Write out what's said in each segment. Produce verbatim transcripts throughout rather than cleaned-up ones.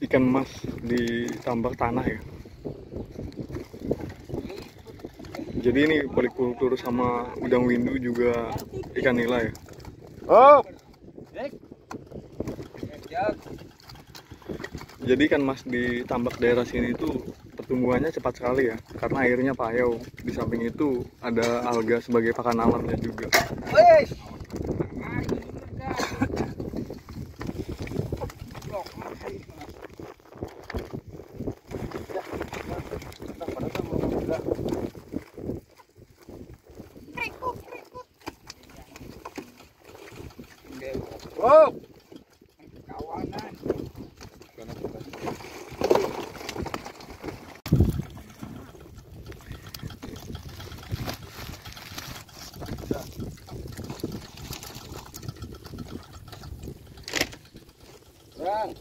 ikan mas di tambak tanah ya. Jadi ini polikultur sama udang windu juga ikan nila ya. Oh. Jadi ikan mas di tambak daerah sini itu pertumbuhannya cepat sekali ya, karena airnya payau. Di samping itu ada alga sebagai pakan alamnya juga. Wow. Kawanan. Bang.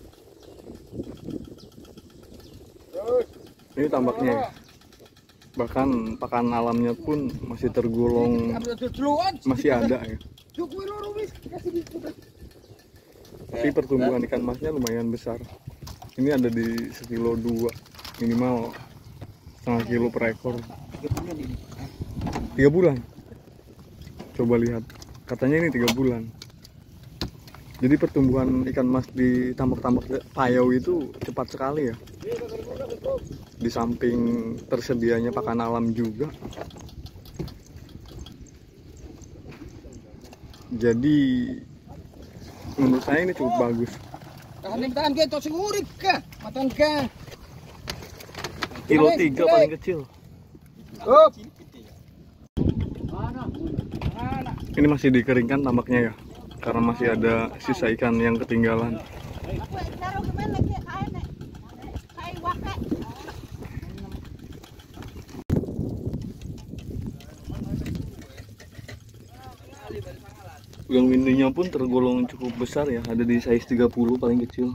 Terus. Ini tambaknya ya. Bahkan pakan alamnya pun masih tergolong masih ada ya. Tapi pertumbuhan ikan masnya lumayan besar. Ini ada di sekilo dua, minimal setengah kilo per ekor. Tiga bulan. Coba lihat, katanya ini tiga bulan. Jadi pertumbuhan ikan mas di tambak-tambak payau itu cepat sekali ya. Di samping tersedianya pakan alam juga. Jadi menurut saya ini cukup bagus. Tahan ke tos urip ka, matan ka. Kilo tiga paling kecil. Up. Ini masih dikeringkan tambaknya ya, karena masih ada sisa ikan yang ketinggalan. Udang windunya pun tergolong cukup besar ya, ada di size tiga puluh paling kecil.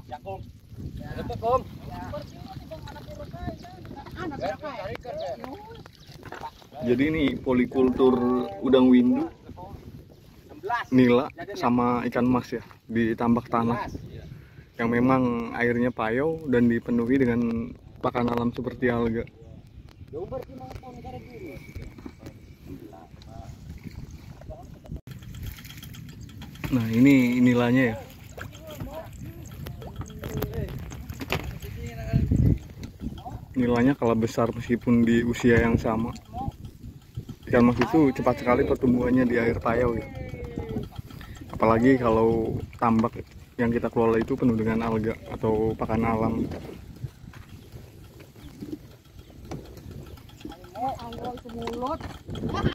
Jadi ini polikultur udang windu, nila sama ikan mas ya di tambak tanah yang memang airnya payau dan dipenuhi dengan pakan alam seperti alga. Nah ini nilainya ya. Nilainya kalah besar meskipun di usia yang sama. Ikan mas itu cepat sekali pertumbuhannya di air payau ya. Apalagi kalau tambak yang kita kelola itu penuh dengan alga atau pakan alam.